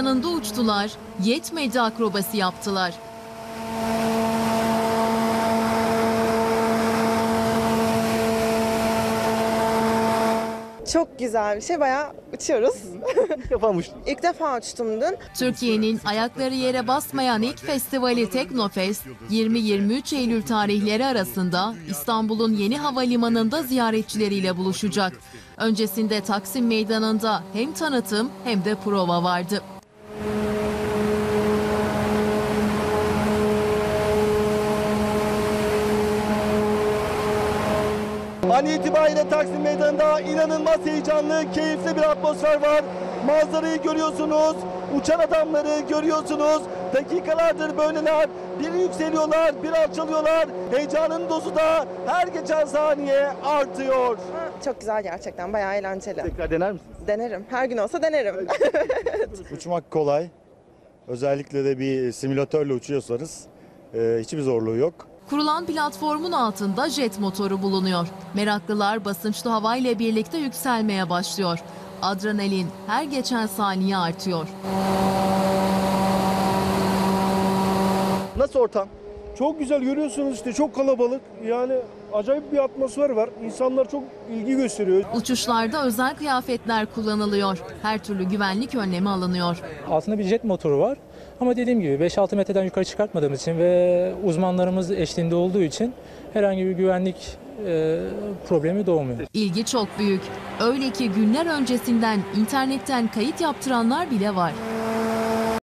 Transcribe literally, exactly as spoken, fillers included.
yanında uçtular, yetmedi akrobasi yaptılar. Çok güzel bir şey. Bayağı uçuyoruz. İlk defa mı uçtun? İlk defa uçtum dün. Türkiye'nin ayakları yere basmayan ilk festivali Teknofest, yirmi yirmi üç Eylül tarihleri arasında İstanbul'un yeni havalimanında ziyaretçileriyle buluşacak. Öncesinde Taksim Meydanı'nda hem tanıtım hem de prova vardı. An itibariyle Taksim Meydanı'nda inanılmaz heyecanlı, keyifli bir atmosfer var. Manzarayı görüyorsunuz, uçan adamları görüyorsunuz. Dakikalardır böyleler, bir yükseliyorlar, bir alçalıyorlar. Heyecanın dozu da her geçen saniye artıyor. Çok güzel gerçekten. Bayağı eğlenceli. Tekrar dener misiniz? Denerim. Her gün olsa denerim. Uçmak kolay. Özellikle de bir simülatörle uçuyorsanız e, hiçbir zorluğu yok. Kurulan platformun altında jet motoru bulunuyor. Meraklılar basınçlı hava ile birlikte yükselmeye başlıyor. Adrenalin her geçen saniye artıyor. Nasıl ortam? Çok güzel görüyorsunuz işte, çok kalabalık, yani acayip bir atmosfer var. İnsanlar çok ilgi gösteriyor. Uçuşlarda özel kıyafetler kullanılıyor. Her türlü güvenlik önlemi alınıyor. Altında bir jet motoru var ama dediğim gibi beş altı metreden yukarı çıkartmadığımız için ve uzmanlarımız eşliğinde olduğu için herhangi bir güvenlik e, problemi doğmuyor. İlgi çok büyük. Öyle ki günler öncesinden internetten kayıt yaptıranlar bile var.